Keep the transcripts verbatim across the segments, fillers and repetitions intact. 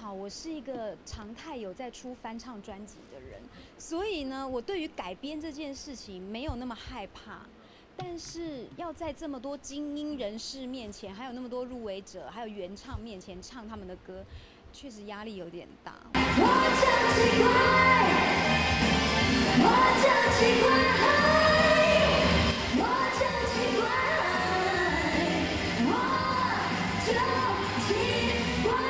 好，我是一个常态有在出翻唱专辑的人，所以呢，我对于改编这件事情没有那么害怕。但是要在这么多精英人士面前，还有那么多入围者，还有原唱面前唱他们的歌，确实压力有点大。我真奇怪，我真奇怪，我真奇怪，我就奇怪。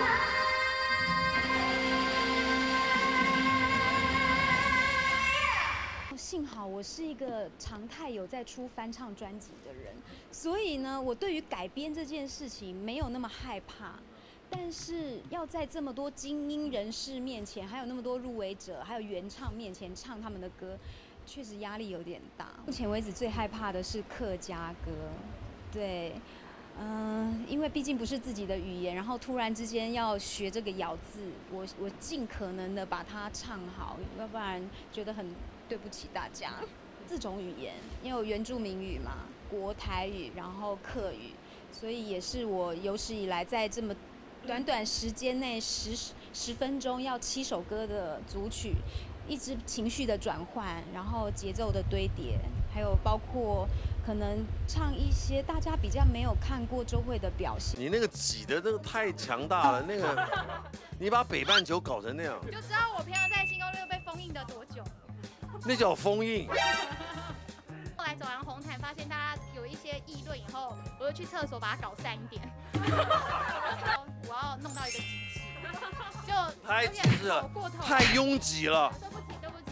幸好我是一个常态有在出翻唱专辑的人，所以呢，我对于改编这件事情没有那么害怕。但是要在这么多精英人士面前，还有那么多入围者，还有原唱面前唱他们的歌，确实压力有点大。目前为止最害怕的是客家歌，对。嗯、呃，因为毕竟不是自己的语言，然后突然之间要学这个咬字，我我尽可能的把它唱好，要不然觉得很对不起大家。四种语言，因为有原住民语嘛，国台语，然后客语，所以也是我有史以来在这么短短时间内十十分钟要七首歌的组曲，一直情绪的转换，然后节奏的堆叠，还有包括可能唱一些大家比较没有看过周蕙的表现。 你那个挤的那个太强大了，那个你把北半球搞成那样， 就知道我平常在星光六被封印的多久。 那叫封印。 后来走完红毯，发现大家有一些议论以后，我就去厕所把它搞散一点。我要弄到一个极致，就太极致了，太拥挤了。 对不起，对不起。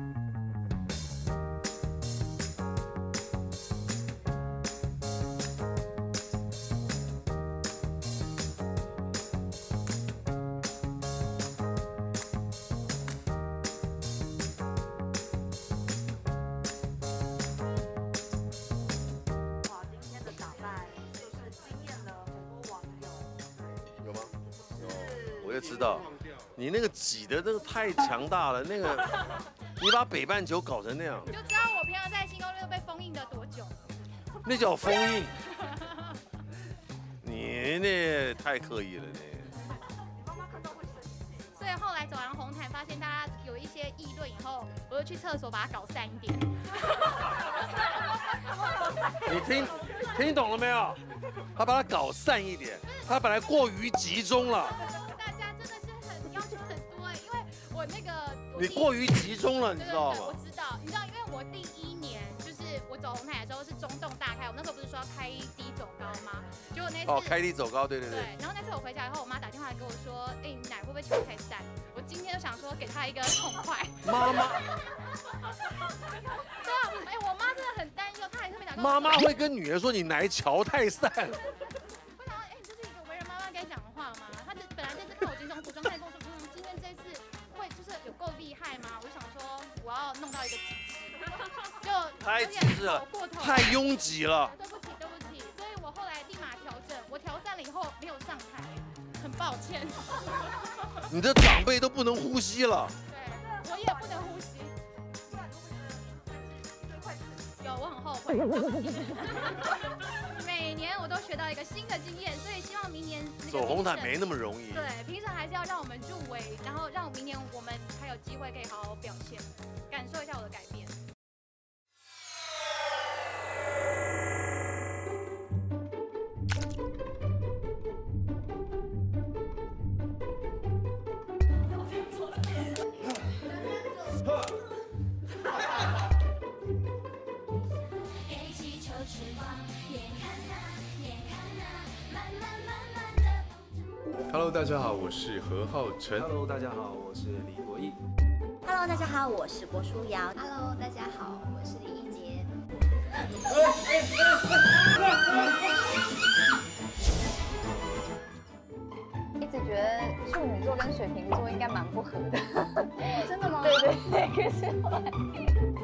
我就知道，你那个挤的那个太强大了，那个你把北半球搞成那样， 就知道我平常在星光六被封印的多久。 那叫封印。你那太刻意了，那。 所以后来走完红毯，发现大家有一些议论以后，我就去厕所把它搞散一点。 你听听懂了没有？他把它搞散一点，他本来过于集中了。 大家真的是很要求很多哎，因为我那个你过于集中了，你知道吗？ 我知道，你知道，因为我第一年就是我走红毯的时候是中洞大开，我那时候不是说要开低走高吗？结果那次哦，开低走高，对对对。 对，然后那次我回家以后，我妈打电话来跟我说，哎，你奶会不会球太散？我今天就想说给她一个痛快。 妈妈。 对啊，哎，我妈真的很担忧，她还特别打。 妈妈会跟女儿说你奶桥太散。 我想说，哎，你这是一个为人妈妈该讲的话吗？她这本来这次看我精装服装，她还跟我说，嗯，今天这次会就是有够厉害吗？我就想说，我要弄到一个极致，就太极致了，太拥挤了。 对不起，对不起，所以我后来立马调整，我调散了以后没有上台，很抱歉。 你的长辈都不能呼吸了。 对，我也不能呼吸。有，我很后悔。每年我都学到一个新的经验，所以希望明年走红毯没那么容易。 对，评审还是要让我们入围，然后让明年我们才有机会可以好好表现，感受一下我的改变。 Hello， 大家好，我是何浩晨。 Hello， 大家好，我是李国毅。 Hello， 大家好，我是郭书瑶。Hello， 大家好，我是李一洁。 一直觉得处女座跟水瓶座应该蛮不合的。 真的吗？ 对对对，可是后来。